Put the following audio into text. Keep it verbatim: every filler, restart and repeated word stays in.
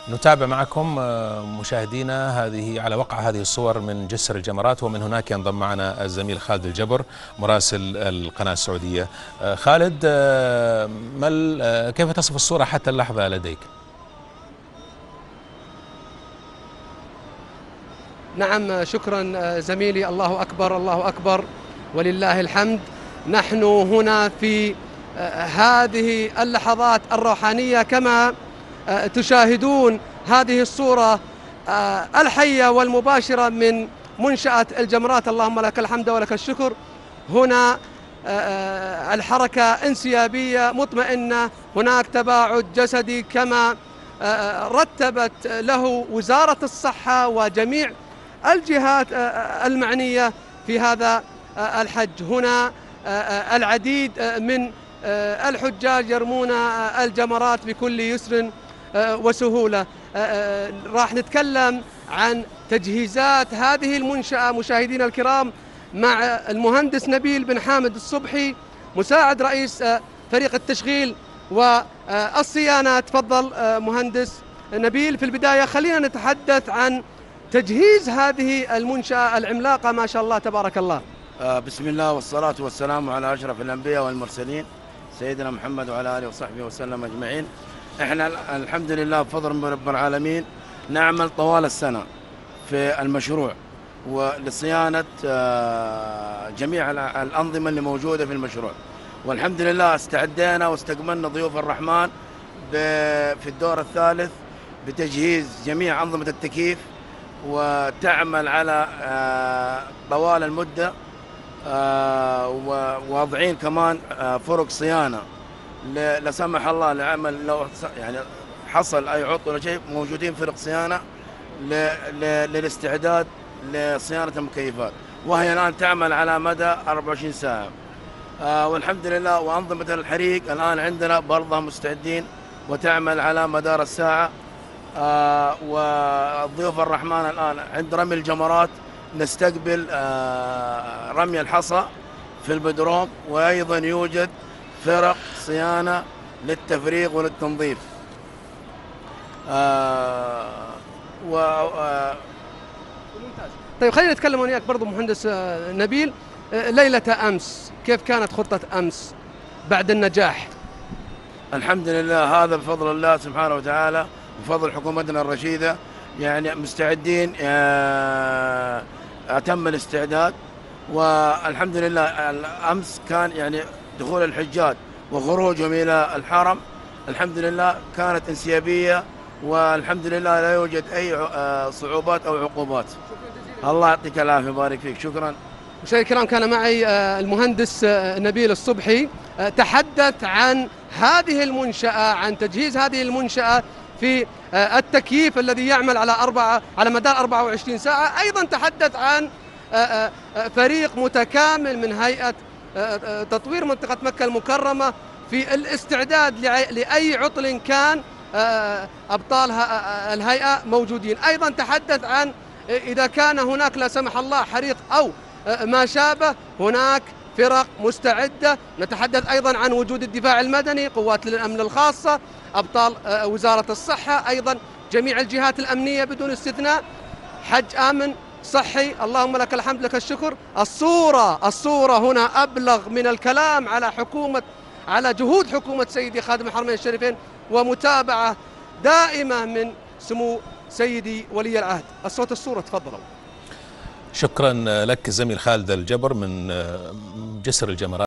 نتابع معكم مشاهدينا هذه على وقع هذه الصور من جسر الجمرات، ومن هناك ينضم معنا الزميل خالد الجبر مراسل القناة السعودية. خالد، ما كيف تصف الصورة حتى اللحظة لديك؟ نعم، شكرا زميلي. الله أكبر الله أكبر ولله الحمد. نحن هنا في هذه اللحظات الروحانية كما تشاهدون هذه الصورة الحية والمباشرة من منشأة الجمرات. اللهم لك الحمد ولك الشكر. هنا الحركة انسيابية مطمئنة، هناك تباعد جسدي كما رتبت له وزارة الصحة وجميع الجهات المعنية في هذا الحج. هنا العديد من الحجاج يرمون الجمرات بكل يسر وسهولة. راح نتكلم عن تجهيزات هذه المنشأة مشاهدينا الكرام مع المهندس نبيل بن حامد الصبحي مساعد رئيس فريق التشغيل والصيانة. تفضل مهندس نبيل. في البداية خلينا نتحدث عن تجهيز هذه المنشأة العملاقة ما شاء الله تبارك الله. بسم الله والصلاة والسلام على أشرف الأنبياء والمرسلين سيدنا محمد وعلى آله وصحبه وسلم أجمعين. احنا الحمد لله بفضل من رب العالمين نعمل طوال السنة في المشروع ولصيانة جميع الأنظمة اللي موجودة في المشروع، والحمد لله استعدينا واستقبلنا ضيوف الرحمن في الدور الثالث بتجهيز جميع أنظمة التكييف، وتعمل على طوال المدة، وواضعين كمان فرق صيانة لا سمح الله لعمل لو يعني حصل أي عطل ولا شيء، موجودين فرق صيانة للاستعداد لصيانة المكيفات، وهي الآن تعمل على مدى أربعة وعشرين ساعة. والحمد لله. وأنظمة الحريق الآن عندنا برضه مستعدين وتعمل على مدار الساعة. والضيوف الرحمن الآن عند رمي الجمرات نستقبل رمي الحصى في البدروم، وأيضا يوجد فرق صيانة للتفريغ وللتنظيف. و طيب خلينا نتكلم وياك برضو مهندس نبيل. ليلة أمس كيف كانت خطة أمس بعد النجاح؟ الحمد لله، هذا بفضل الله سبحانه وتعالى بفضل حكومتنا الرشيدة، يعني مستعدين أتم الاستعداد. والحمد لله أمس كان يعني دخول الحجاج وخروجهم إلى الحرم الحمد لله كانت انسيابية، والحمد لله لا يوجد أي صعوبات أو عقوبات. الله يعطيك العافية ويبارك فيك. شكرا. مشاهدينا الكرام، كان معي المهندس نبيل الصبحي تحدث عن هذه المنشأة، عن تجهيز هذه المنشأة في التكييف الذي يعمل على أربعة على مدار أربعة وعشرين ساعة. أيضا تحدث عن فريق متكامل من هيئة تطوير منطقة مكة المكرمة في الاستعداد لأي عطل كان أبطال الهيئة موجودين. أيضا تحدث عن إذا كان هناك لا سمح الله حريق أو ما شابه، هناك فرق مستعدة. نتحدث أيضا عن وجود الدفاع المدني، قوات الأمن الخاصة، أبطال وزارة الصحة، أيضا جميع الجهات الأمنية بدون استثناء. حج آمن صحي. اللهم لك الحمد لك الشكر. الصورة الصورة هنا أبلغ من الكلام على حكومة على جهود حكومة سيدي خادم الحرمين الشريفين ومتابعة دائمة من سمو سيدي ولي العهد. الصوت الصورة تفضلوا. شكرا لك زميل خالد الجبر من جسر الجمرات.